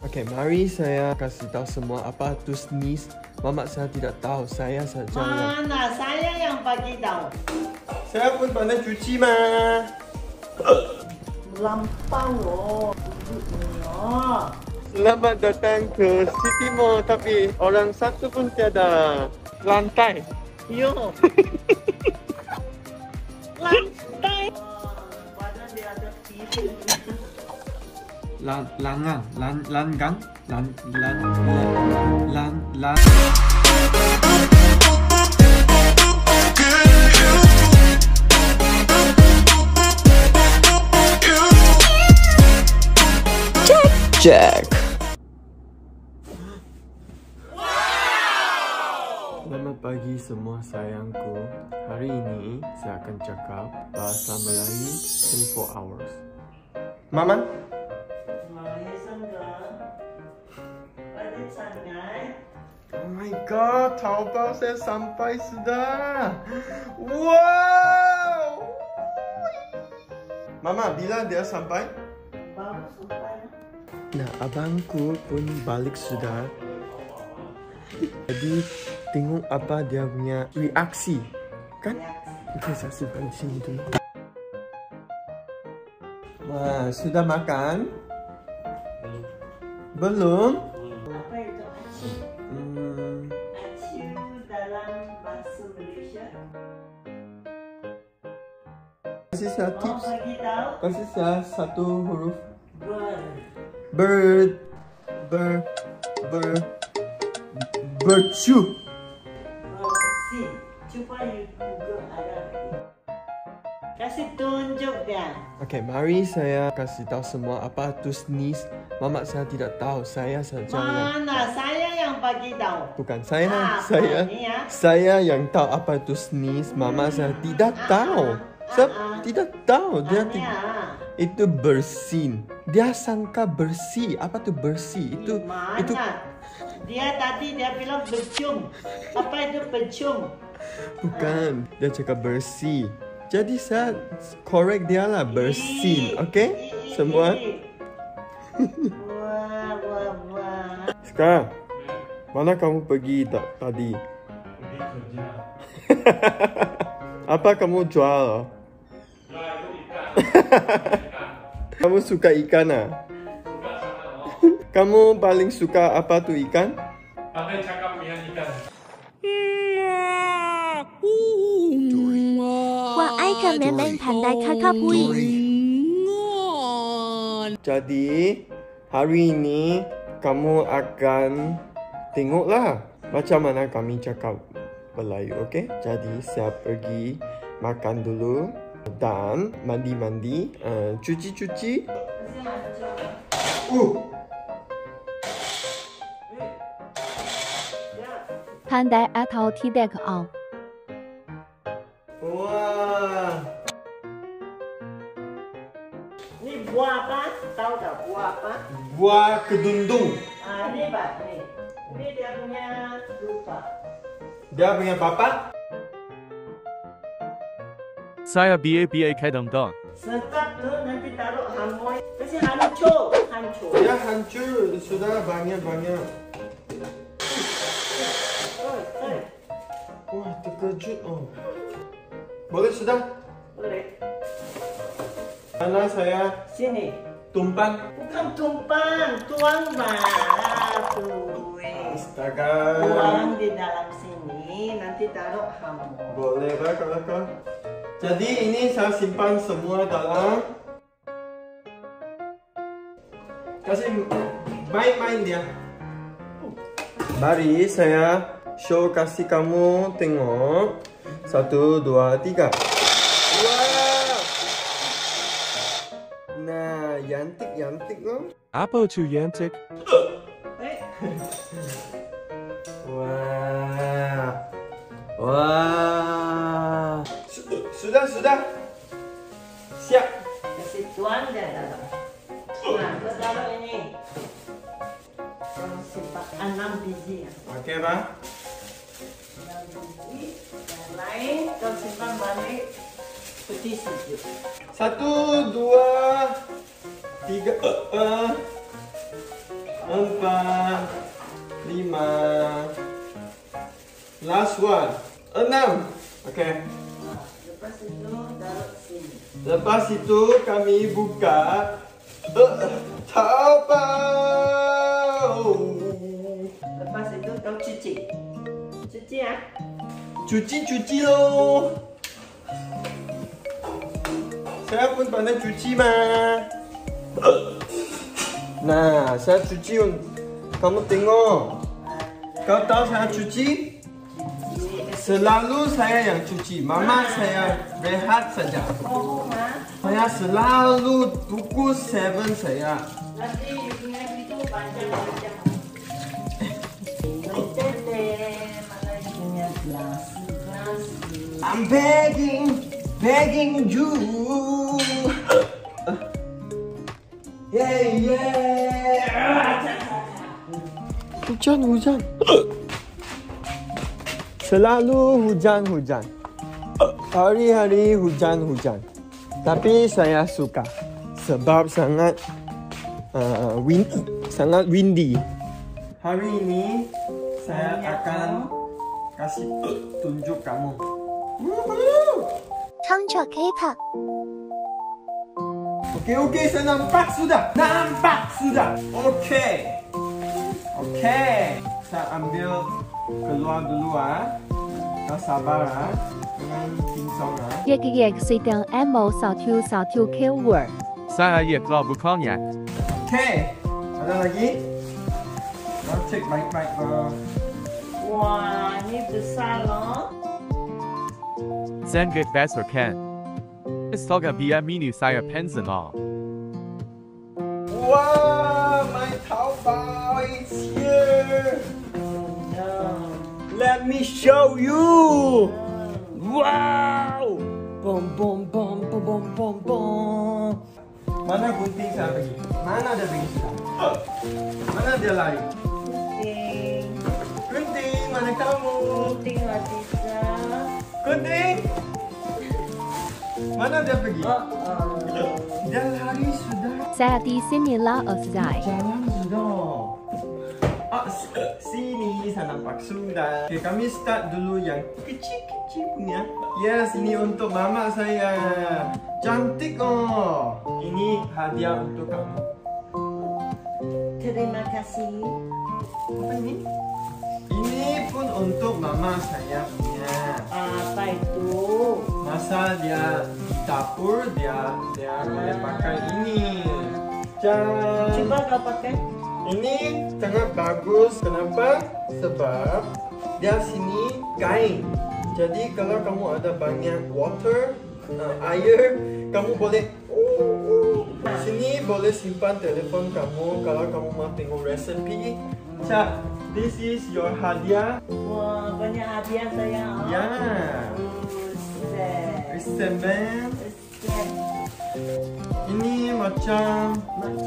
Okey, mari saya kasih tahu semua apa itu sneeze. Mamak saya tidak tahu, saya saja yang... Mana saya yang bagi tahu. Saya pun pandai cuci mah. Lampau loh. Selamat datang ke City Mall, tapi orang satu pun tiada. Lantai. Yo. Lantai. Badan dia ada TV. Langgang. Jack. Selamat pagi semua sayangku. Hari ini saya akan cakap bahasa Melayu 24 hours. Mama? Oh my god, Taobao saya sampai sudah. Wow! Mama, bila dia sampai? Baru sampai. Nah, abangku pun balik sudah. Jadi, tengok apa dia punya reaksi. Kan? Okey, saya simpan di sini dulu. Wah, sudah makan? Belum? Apa itu aci? Aci dalam bahasa Malaysia. Kasih saya tips. Bagi tahu. Kasih saya satu huruf. Bird. Bercu. Bersih. Cuba you Google ada lagi. Kasih tunjuk dia. Okey, mari saya kasih tahu semua apa itu sneeze. Mamak saya tidak tahu, saya saja yang... Mana saya yang bagi tahu. Bukan, saya Ini ya. saya yang tahu apa itu sneeze. Mama saya tidak tahu. Saya tidak tahu. Dia itu bersin. Dia sangka bersih. Apa tu bersih? Itu Mana? itu Dia tadi dia bilang bercium. Apa itu bercium? bukan. Dia cakap bersih. Jadi saya correct dia lah, bersin. Okey? Semua. Wah. Sekarang, mana kamu pergi tadi? Pergi kerja. Apa kamu jual? Jual itu ikan. Kamu suka ikan ah? Suka sama lo. Kamu paling suka apa tuh ikan? Pandai cakap dengan ikan. 我爱看妹妹盘带卡卡布伊。 Jadi, hari ini kamu akan tengoklah macam mana kami cakap Melayu, okey? Jadi, saya pergi makan dulu dan mandi-mandi, cuci-cuci. Pandai atau tidak au. Wah, Ini buah apa? Tahu tak buah apa? buah kedundung. Ini Pak, nih. Ini dia punya lupa. Dia punya papa? Saya BA 开灯灯。 Sekat tu nanti taruh hamoy. Kasih hancur. Dia hancur, sudah banyak-banyak. Wah, terkejut oh. Boleh sudah? Boleh. Mana saya Sini. tumpang? Bukan tumpang, tuang batu. Astaga. Tuang di dalam sini, nanti taruh hamoy. Boleh lah kalau kau. Jadi ini saya simpan semua dalam. Kasih main-main dia. Mari saya show kasih kamu tengok. 1, 2, 3. Wah. Nah, yantik loh. Apa itu yantik? Wah. Wah. Sudah. Siap. Kasih tuang dia dalam. Nah, kau taruh ini. Kau simpan 6 biji. Okey, Pak. 6 biji. Yang lain kau simpan balik peti sejuk. 1, 2, 3. 4, 5. Last one. 6. Okay. Lepas itu taruh sini. Lepas itu kami buka Taobao. Lepas itu kau cuci. Cuci ya. Cuci loh. Saya pun pandai cuci mah. Nah, saya cuci. Kamu tengok. Kau tahu saya cuci? Selalu saya yang cuci. Mama saya rehat saja. Oh, ha? Saya selalu pukul 7 saya. Nanti you punya itu panjang-panjang. Mana punya gelas. I'm begging you. Yeah. Hujan. Selalu hujan. Hari-hari hujan. Tapi saya suka sebab sangat windy. Hari ini saya akan kasih tunjuk kamu. Chancha K-pop. Oke, saya nampak sudah. Oke. Saya ambil keluar dulu Kau sabar Jangan pingsan Yek sedang emo satu keyword. Saya keluar bukannya. Oke. Ada lagi? Mau cek baik-baik Wah, ini besar loh. Then get better can. Stoga BM mini saya pension all. Wow, my Taobao is here. Let me show you. Wow. Bom. Mana gunting saya pergi? Mana dia pergi sudah? Mana dia lari? Gunting, mana kamu? Gunting Latisa. Gunting. Mana dia pergi? Dia lari sudah. Saya di sini lah Osai. Jalan sudah. Sini saya nampak sudah. Okay, kami start dulu yang kecil punya. Yes, ini untuk mama saya. Cantik Ini hadiah untuk kamu. Terima kasih. Apa ini? Ini pun untuk mama saya punya. Apa itu? Masa dia di dapur dia boleh pakai ini. Coba kau pakai. Ini sangat bagus. Kenapa? Sebab dia sini kain. Jadi kalau kamu ada banyak water, air, kamu boleh sini boleh simpan telefon kamu kalau kamu mau tengok resepi. Cak, this is your hadiah. Wah, banyak hadiah saya. Ya. Semen. Ini macam.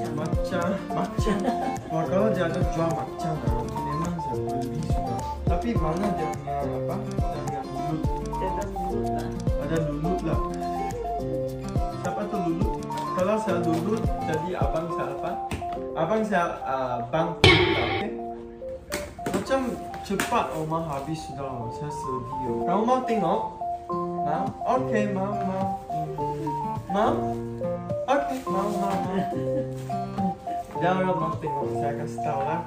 Wah, kalau dia ada jual macam, memang saya beli sudah. Tapi mana dia punya apa? Dia punya lulut. Ada lulut lah. Siapa tu lulut? Kalau saya lulut, jadi abang saya apa? Abang saya bang. Okay? Macam cepat Oma habis sudah. Saya sedih. Kamu mau tengok? Mau? Okay, mau. Mau? Okay, mau. Jangan mau tengok, saya kasih tahu lah.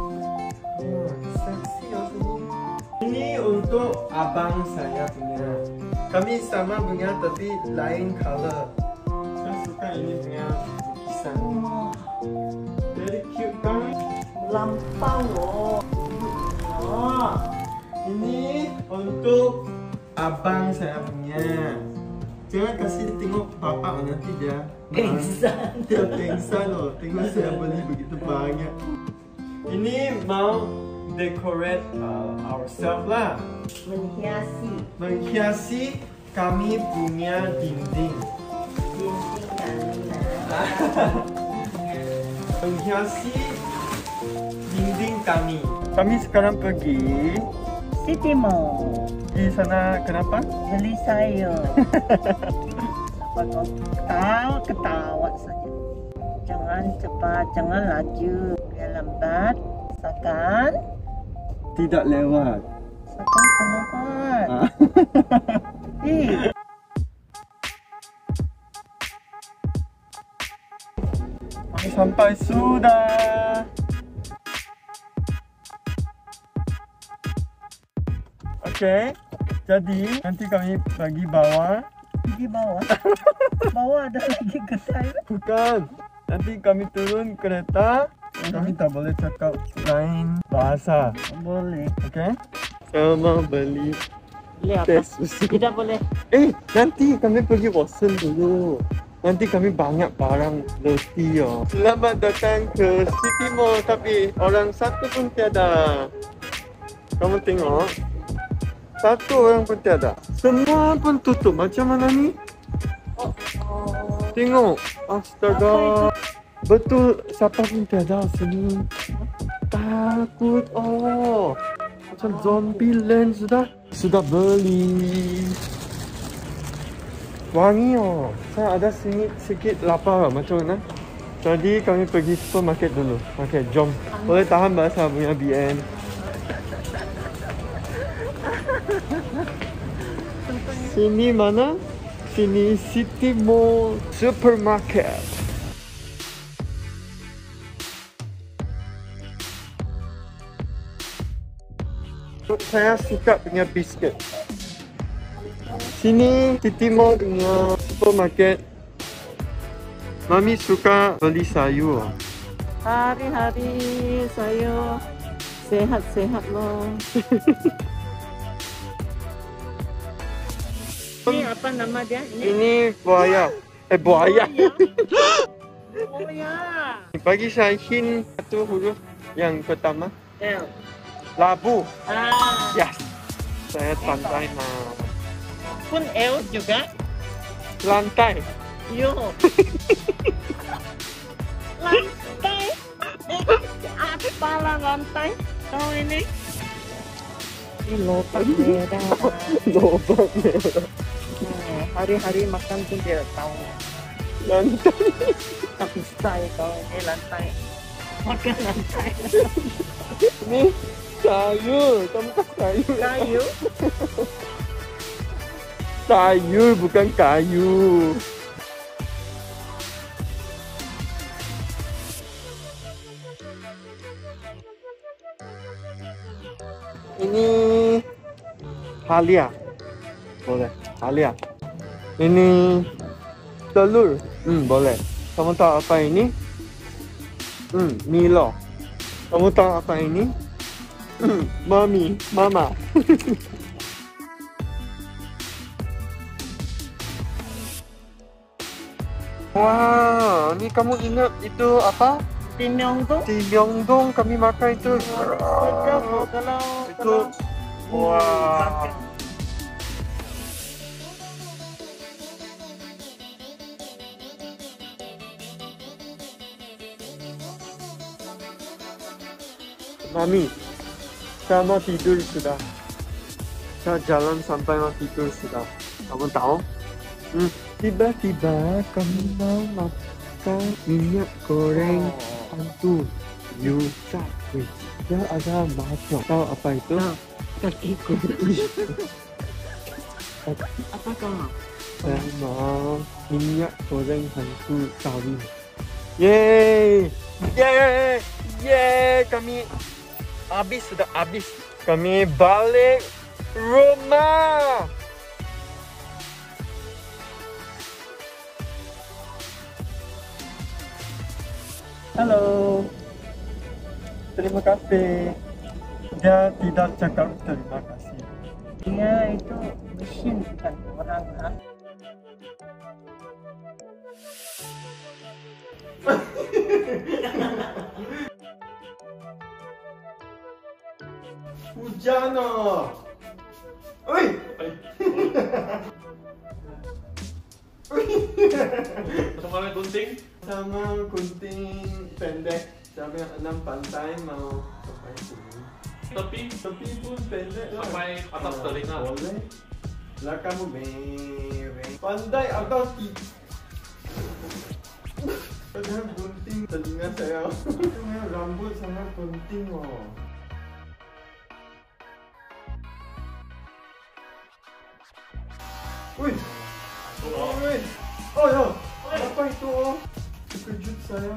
Seksi sini. Ini untuk abang saya punya. Kami sama punya tapi lain color. Saya suka ini punya lukisan. Very cute kan? Lampau loh. Ini untuk abang saya punya. Jangan kasih tengok bapak nanti dia Pingsan. Dia pingsan loh. Tengok saya beli begitu banyak. Ini mau decorate ourselves lah. Menghiasi kami punya dinding. Dinding kami lah. Menghiasi dinding kami. Kami sekarang pergi City Mall. di sana. Kenapa? Beli sayur. Kenapa kau ketawa saja? Jangan cepat, jangan laju. Biar lambat. tidak lewat. Sekarang selamat. Sampai sudah. Oke, jadi nanti kami pergi bawah. Di bawah. Bawah ada lagi kedai. Bukan, nanti kami turun kereta. Kami tak boleh cakap lain bahasa. Boleh. Oke? Sama beli Boleh apa? tes susu. Tidak boleh. Nanti kami pergi Watson dulu. Nanti kami banyak barang roti ya. Selamat datang ke City Mall, tapi orang satu pun tiada. Kamu tengok, satu orang pun tiada. Semua pun tutup. Macam mana ni? Tengok, astaga. Betul, siapa pun tiada sini. Takut. Macam zombie land sudah beli. Wangi saya ada sikit lapar macam mana. Jadi kami pergi supermarket dulu. Okay, jom. Boleh tahan bahasa punya BN. Sini mana? Sini City Mall Supermarket. Saya suka punya biskuit. Sini City Mall punya supermarket. Mami suka beli sayur. Hari-hari saya sehat-sehat loh. Ini apa nama dia? Ini buaya. Buaya. Oh ya. Bagi saya hint satu huruf yang pertama. L. Labu. Ya. Yes. Saya pandai mah. Pun L juga. Lantai. Yo. Lantai. Apalah lantai? Tahu ini? Ini lobak merah. Lobak merah. Hari-hari makan pun dia tahu. Lantai. Tapi saya kalau ini lantai. Makan lantai. Ini sayur. Kamu tak sayur. Kayu. Sayur bukan kayu. Ini halia. Boleh. Halia. Ini telur. Boleh. Kamu tahu apa ini? Milo. Kamu tahu apa ini? Mama. Wah, ini kamu ingat itu apa? Timyongdong. Di Myeongdong kami makan itu. Sedap Itu wah. Mami, saya mau tidur sudah. Saya jalan sampai mau tidur sudah. Kamu tahu? Tiba-tiba kami mau makan minyak goreng hantu. You sakit. Ya ada macam. Tahu apa itu? Kaki apa kamu? Saya mau minyak goreng hantu sawi. Yeay! Yeay! Yeay! Kami sudah habis. Kami balik rumah. Halo. Terima kasih. Dia tidak cakap terima kasih. Dia itu mesin bukan orang. Hujan. Oi. Sama gunting. Sama gunting pendek. Sampai 6 pantai mau sampai sini. Tepi pun pendek lah. Sampai atas telinga. Boleh. Lah kamu mereng. Pandai atau padahal gunting telinga saya. Rambut sama gunting. Wih. Wih. Oh ya. Apa itu? Terkejut saya.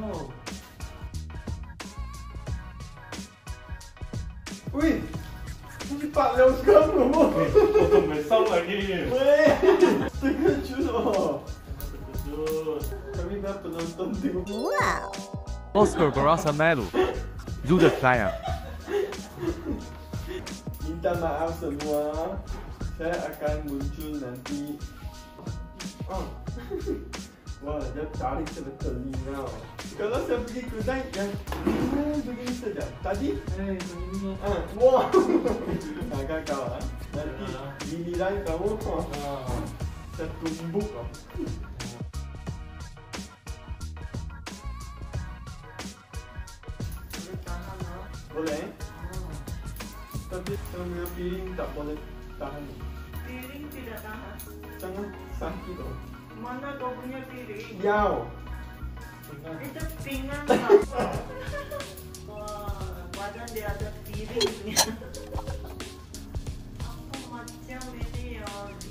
Wih. Ini Pak Leo sekarang. Potong besok lagi. Wih. Terkejut. Terkejut. Kami dah penonton tengok. Oscar berasa malu. Sudah sayang. Minta maaf semua. Saya akan muncul nanti. Oh. Wah, dia tarik sampai telinga. Kalau saya pergi kedai yang begini saja. Tadi? Begini. Wah. Agak kau nanti giliran kamu saya tumbuk. Boleh? Tapi sama piring tak boleh tahan. Piring tidak tahan. Sangat sakit loh. Mana kau punya piring? Yau. Itu pinggan. Wah, badan di atas piring punya. Apa macam ini ya?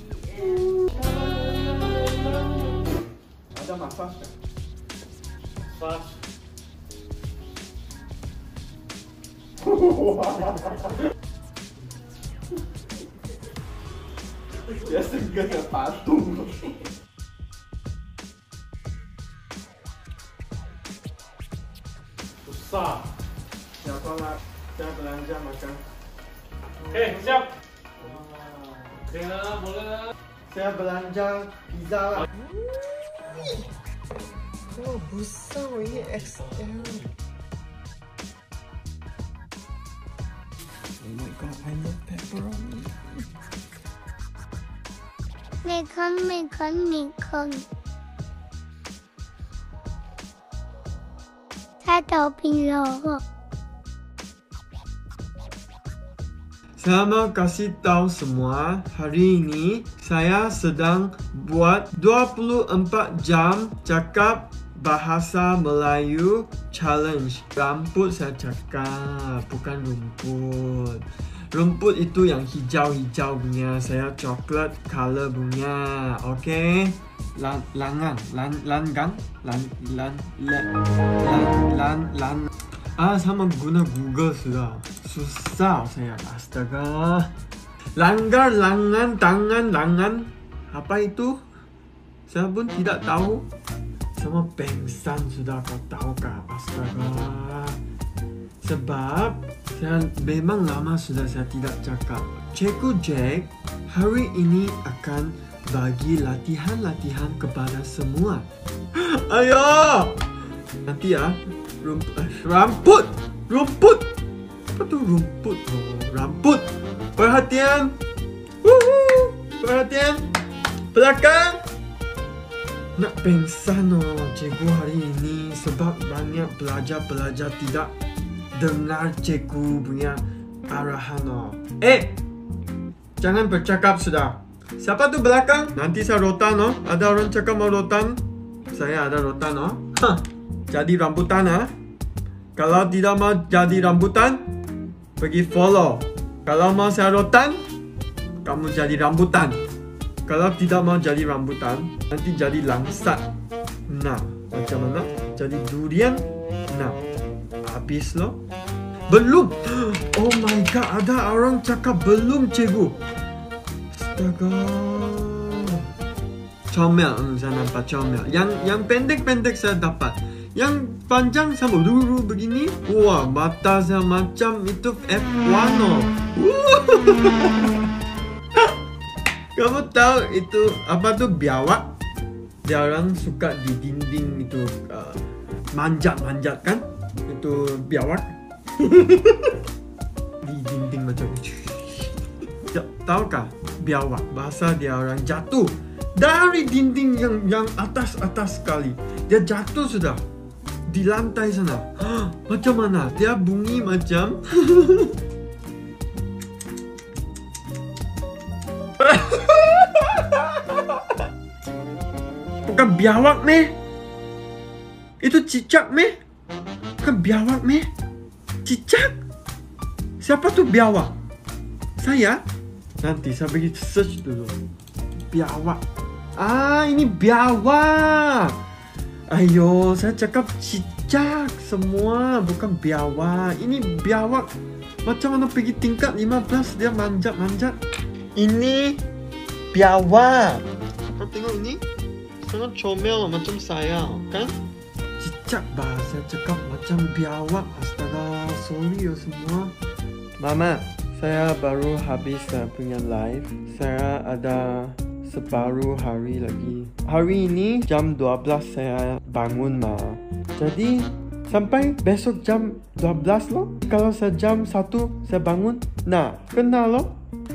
Ada massage kan? Pas. Dia segera patung. Susah. Siapa nak? Saya belanja makan. Oke, siap. Oke lah, boleh lah. Saya belanja pizza lah. Oh, besar ini XL. Oh my god, I love pepperoni. 没空。他头皮柔厚。 Saya mau kasih tahu semua, hari ini saya sedang buat 24 jam cakap bahasa Melayu challenge. Rambut saya cakap, bukan rumput. Rumput itu yang hijau-hijau punya, saya coklat color punya. Oke. Langan. Sama guna Google sudah. Susah saya. Astaga. Langgar, langan, tangan, langan. Apa itu? Saya pun tidak tahu. Sama pengsan sudah, kau tahu kah? Astaga. Sebab saya memang lama sudah saya tidak cakap. Cikgu Jack hari ini akan bagi latihan-latihan kepada semua. Ayo! Nanti ya. Rumput. Apa tu rumput? Oh, rambut. Perhatian. Woohoo. Perhatian. Belakang. Nak pengsan cikgu hari ini sebab banyak pelajar-pelajar tidak dengar cikgu punya arahan jangan bercakap sudah. Siapa tu belakang? Nanti saya rotan Ada orang cakap mau rotan. Saya ada rotan Jadi rambutan Kalau tidak mau jadi rambutan, pergi follow. Kalau mau saya rotan, kamu jadi rambutan. Kalau tidak mau jadi rambutan, nanti jadi langsat. Nah, macam mana? Jadi durian. Nah, habis loh. Belum. Oh my god, ada orang cakap belum cikgu. Astaga. Comel, saya nampak comel. Yang pendek-pendek saya dapat. Yang panjang sama dulu begini. Wah, mata saya macam itu F1 Kamu tahu itu apa tuh biawak? Dia orang suka di dinding itu manjat-manjat kan? Itu biawak. Di dinding macam tahukah biawak? Bahasa dia orang jatuh dari dinding yang atas sekali. Dia jatuh sudah di lantai sana. Macam mana? Dia bunyi macam bukan biawak meh. Itu cicak meh. Bukan biawak meh. Cicak. Siapa tuh biawak? Saya? Nanti saya pergi search dulu. biawak. Ah, ini biawak. Ayo, saya cakap cicak semua, bukan biawak. Ini biawak. Macam mana pergi tingkat 15 dia manjat-manjat. Ini biawak. Kau tengok ini, sangat comel macam saya, kan? Cicak bah, saya cakap macam biawak. Astaga, sorry ya semua. Mama, saya baru habis punya live. Saya ada separuh hari lagi. Hari ini jam 12 saya bangun mah. Jadi sampai besok jam 12 loh. Kalau saya jam 1 saya bangun. Nah, kenal loh.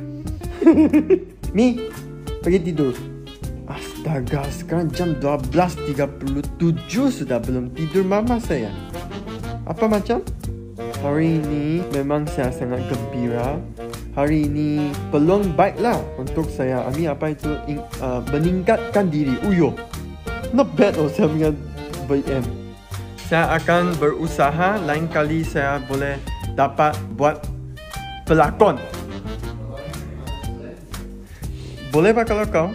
Mi, pergi tidur. Astaga, sekarang jam 12.37 sudah belum tidur mama saya. Apa macam? Hari ini memang saya sangat gembira. Hari ini peluang baiklah untuk saya. Ami apa itu meningkatkan diri. Uyo, not bad loh saya punya BM. Saya akan berusaha lain kali saya boleh dapat buat pelakon. Boleh pak kalau kau?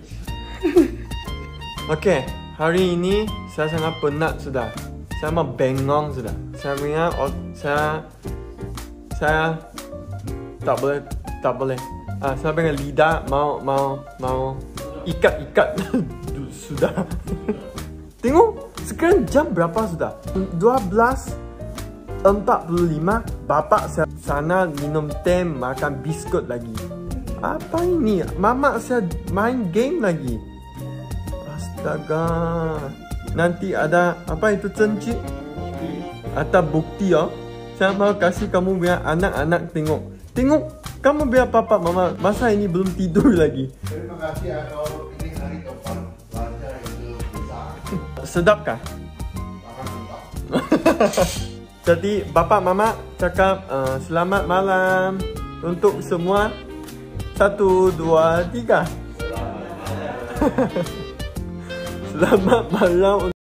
Okey, hari ini saya sangat penat sudah. Saya mau bengong sudah. Saya punya saya tak boleh. Saya punya lidah mau ikat sudah. Tengok sekarang jam berapa sudah? 12.45. Bapak saya sana minum teh, makan biskut lagi. Apa ini? Mama saya main game lagi. Astaga. Nanti ada apa itu cenci atau bukti ya. Saya mau kasih kamu punya anak-anak tengok. Tengok, kamu biar papa mama masa ini belum tidur lagi. Terima kasih ya kalau ini hari keempat belajar itu bisa. Sedap kah? Jadi bapak mama cakap selamat malam untuk semua. 1, 2, 3. Selamat malam.